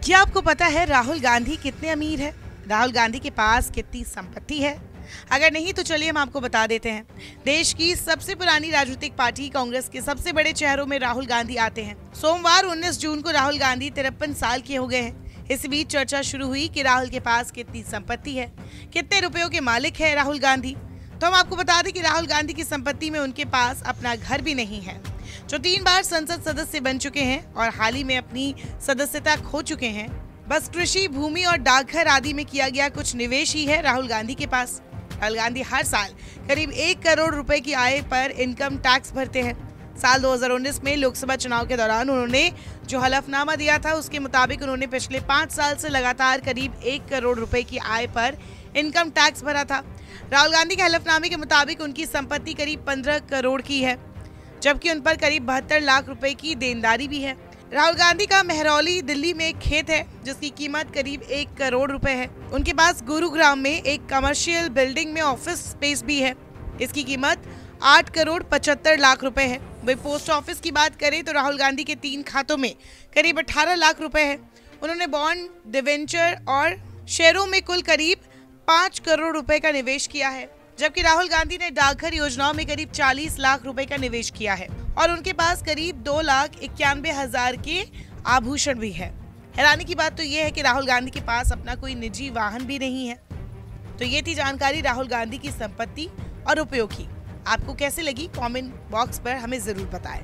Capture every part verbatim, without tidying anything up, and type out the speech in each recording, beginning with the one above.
क्या आपको पता है राहुल गांधी कितने अमीर है? राहुल गांधी के पास कितनी संपत्ति है? अगर नहीं तो चलिए हम आपको बता देते हैं। देश की सबसे पुरानी राजनीतिक पार्टी कांग्रेस के सबसे बड़े चेहरों में राहुल गांधी आते हैं। सोमवार उन्नीस जून को राहुल गांधी तिरपन साल के हो गए हैं। इस बीच चर्चा शुरू हुई कि राहुल के पास कितनी संपत्ति है, कितने रुपयों के मालिक है राहुल गांधी। तो हम आपको बता दें कि राहुल गांधी की संपत्ति में उनके पास अपना घर भी नहीं है, जो तीन बार संसद सदस्य बन चुके हैं और हाल ही में अपनी सदस्यता खो चुके हैं। बस कृषि, भूमि और डाकघर आदि में किया गया कुछ निवेश ही है राहुल गांधी के पास। राहुल गांधी हर साल करीब एक करोड़ रुपए की आय पर इनकम टैक्स भरते हैं। साल दो हज़ार उन्नीस में लोकसभा चुनाव के दौरान उन्होंने जो हलफनामा दिया था, उसके मुताबिक उन्होंने पिछले पाँच साल से लगातार करीब एक करोड़ रुपए की आय पर इनकम टैक्स भरा था। राहुल गांधी के हलफनामे के मुताबिक उनकी संपत्ति करीब पंद्रह करोड़ की है, जबकि उन पर करीब बहत्तर लाख रुपए की देनदारी भी है। राहुल गांधी का मेहरौली दिल्ली में एक खेत है जिसकी कीमत करीब एक करोड़ रुपए है। उनके पास गुरुग्राम में एक कमर्शियल बिल्डिंग में ऑफिस स्पेस भी है, इसकी कीमत आठ करोड़ पचहत्तर लाख रुपए है। वही पोस्ट ऑफिस की बात करें तो राहुल गांधी के तीन खातों में करीब अठारह लाख रुपए है। उन्होंने बॉन्ड, डिवेंचर और शेयरों में कुल करीब पाँच करोड़ रुपए का निवेश किया है, जबकि राहुल गांधी ने डाकघर योजनाओं में करीब चालीस लाख रुपए का निवेश किया है और उनके पास करीब दो लाख इक्यानवे हजार के आभूषण भी है। हैरानी की बात तो ये है कि राहुल गांधी के पास अपना कोई निजी वाहन भी नहीं है। तो ये थी जानकारी राहुल गांधी की संपत्ति और रुपयों की। आपको कैसे लगी कमेंट बॉक्स पर हमें जरूर बताएं।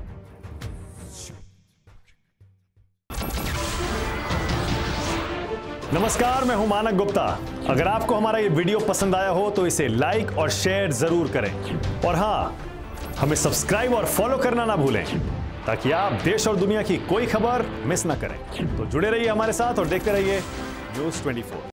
नमस्कार, मैं हूं मानक गुप्ता। अगर आपको हमारा ये वीडियो पसंद आया हो तो इसे लाइक और शेयर जरूर करें और हाँ, हमें सब्सक्राइब और फॉलो करना ना भूलें ताकि आप देश और दुनिया की कोई खबर मिस ना करें। तो जुड़े रहिए हमारे साथ और देखते रहिए न्यूज़ चौबीस।